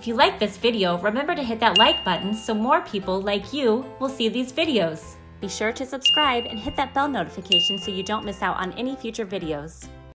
If you like this video, remember to hit that like button so more people like you will see these videos. Be sure to subscribe and hit that bell notification so you don't miss out on any future videos.